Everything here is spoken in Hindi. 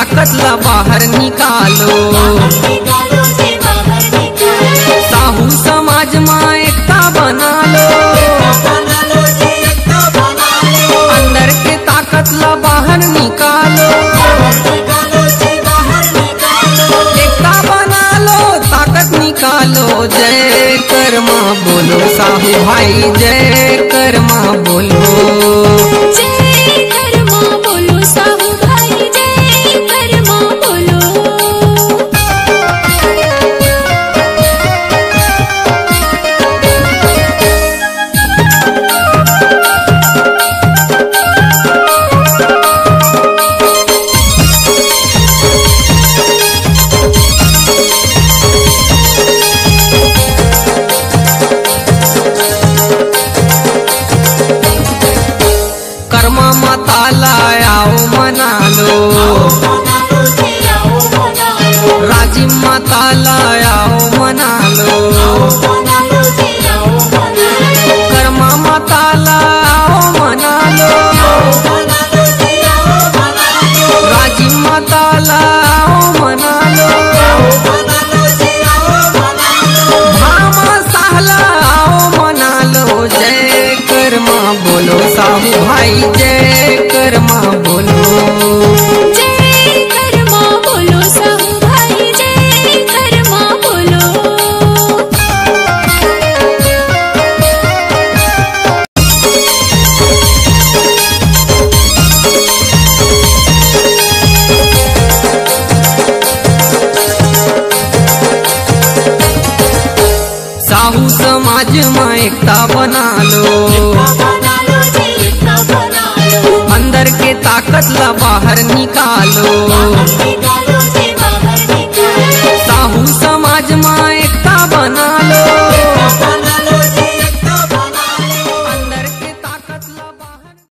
ताकत ला बाहर निकालो। साहू समाज में एकता बना लो, अंदर के ताकत ला बाहर निकालो। एकता बना लो, ताकत निकालो। जय कर्मा बोलो साहू भाई, जय कर्मा बोलो। कर्मा माता लाओ मना लो, राजी माता लाओ मना लो। कर्मा माता लाओ मना लो, राजी माता लाओ मना लो। भामा साहला आओ मना लो। जय कर्मा बोलो साहू भाई, जय कर्मा बोलो। जय कर्मा बोलो साहू भाई, जय कर्मा बोलो। साहू समाज में एकता बना लो, अंदर के ताकत ला बाहर निकालो।